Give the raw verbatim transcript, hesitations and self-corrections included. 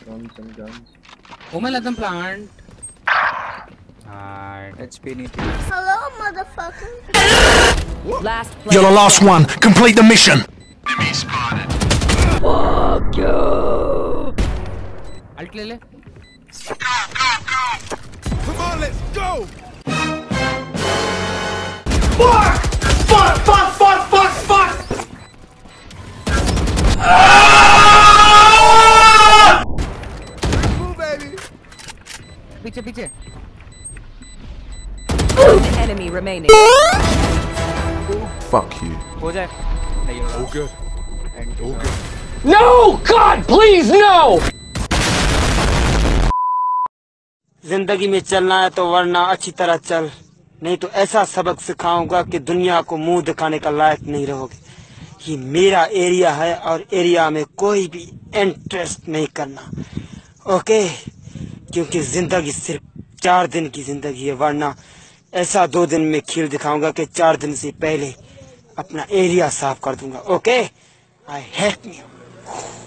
Guns and guns. Omen, let them plant. Alright. H P नहीं थी. Hello, motherfucker. Last player. You're the last one. Complete the mission. Enemy spotted. Fuck you. Alt ले ले. Go, go, go! Come on, let's go. Fuck! Fuck! Fuck! Fuck! Fuck! Fuck! पीछे पीछे. One enemy remaining. Fuck you. हो जाए. नहीं होगा. All good. All good. No! God, please, no! जिंदगी में चलना है तो वरना अच्छी तरह चल, नहीं तो ऐसा सबक सिखाऊंगा कि दुनिया को मुंह दिखाने का लायक नहीं रहोगे। ये मेरा एरिया है और एरिया में कोई भी इंटरेस्ट नहीं करना, ओके? क्योंकि जिंदगी सिर्फ चार दिन की जिंदगी है, वरना ऐसा दो दिन में खेल दिखाऊंगा कि चार दिन से पहले अपना एरिया साफ कर दूंगा, ओके? I hate you.